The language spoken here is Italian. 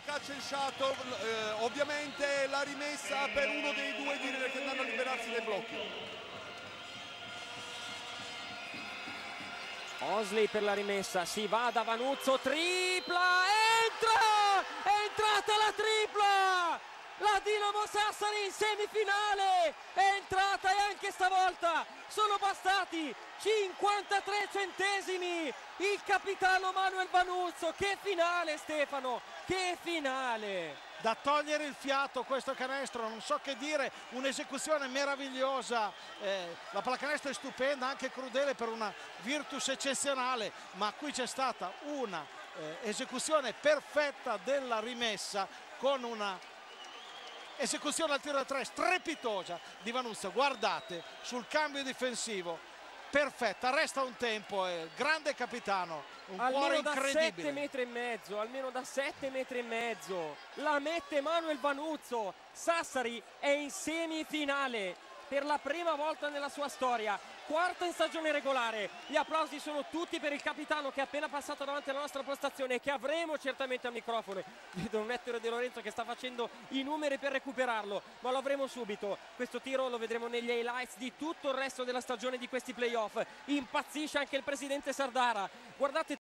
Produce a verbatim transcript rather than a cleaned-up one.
Catch and shuttle, eh, ovviamente la rimessa per uno dei due direi che andranno a liberarsi dai blocchi. Osley per la rimessa, si va da Vanuzzo, tripla, entra! È entrata la tripla! La Dinamo Sassari in semifinale è entrata e anche stavolta sono bastati cinquantatré centesimi. Il capitano Manuel Vanuzzo, che finale Stefano, che finale! Da togliere il fiato questo canestro, non so che dire, un'esecuzione meravigliosa, eh, la pallacanestro è stupenda, anche crudele per una Virtus eccezionale, ma qui c'è stata una eh, esecuzione perfetta della rimessa con una esecuzione al tiro da tre strepitosa di Vanuzzo. Guardate sul cambio difensivo, perfetta, resta un tempo, eh, grande capitano, un cuore almeno incredibile. da sette metri e mezzo, almeno da sette metri e mezzo, la mette Manuel Vanuzzo. Sassari è in semifinale per la prima volta nella sua storia, quarta in stagione regolare. Gli applausi sono tutti per il capitano che è appena passato davanti alla nostra postazione e che avremo certamente al microfono. Vedo un Ettore De Lorenzo che sta facendo i numeri per recuperarlo, ma lo avremo subito. Questo tiro lo vedremo negli highlights di tutto il resto della stagione di questi playoff. Impazzisce anche il presidente Sardara, guardate